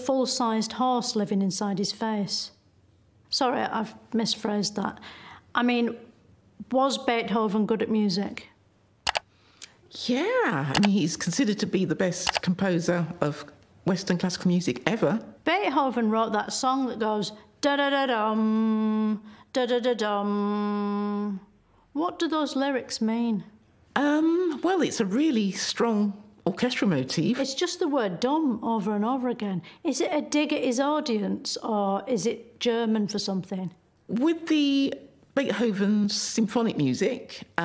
full-sized horse living inside his face. Sorry, I've misphrased that. I mean, was Beethoven good at music? Yeah, I mean, he's considered to be the best composer of Western classical music ever. Beethoven wrote that song that goes da-da-da-dum, da-da-da-dum. What do those lyrics mean? Well, it's a really strong orchestral motif. It's just the word dumb over and over again. Is it a dig at his audience, or is it German for something? With the Beethoven's symphonic music,